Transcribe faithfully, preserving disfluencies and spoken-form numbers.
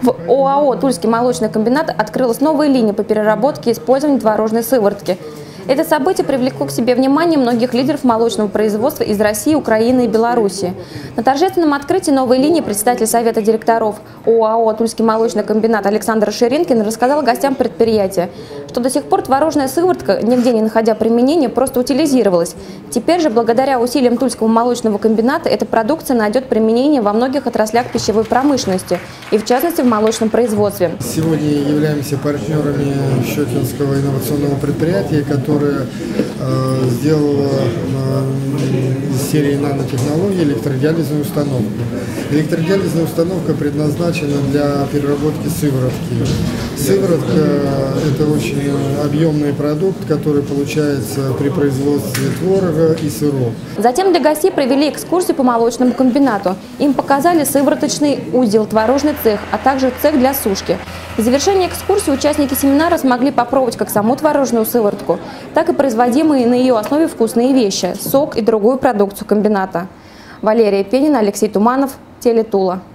В ОАО «Тульский молочный комбинат» открылась новая линия по переработке и использованию творожной сыворотки. Это событие привлекло к себе внимание многих лидеров молочного производства из России, Украины и Беларуси. На торжественном открытии новой линии председатель Совета директоров ОАО «Тульский молочный комбинат» Александр Ширинкин рассказал гостям предприятия, что до сих пор творожная сыворотка, нигде не находя применения, просто утилизировалась. Теперь же, благодаря усилиям Тульского молочного комбината, эта продукция найдет применение во многих отраслях пищевой промышленности и, в частности, в молочном производстве. Сегодня являемся партнерами Щекинского инновационного предприятия, которое э, сделало э, из серии нанотехнологий электродиализную установку. Электродиализная установка предназначена для переработки сыворотки. Сыворотка – это очень объемный продукт, который получается при производстве творога и сыров. Затем для гостей провели экскурсию по молочному комбинату. Им показали сывороточный узел, творожный цех, а также цех для сушки. В завершении экскурсии участники семинара смогли попробовать как саму творожную сыворотку, так и производимые на ее основе вкусные вещи – сок и другую продукцию комбината. Валерия Пенина, Алексей Туманов, Телетула.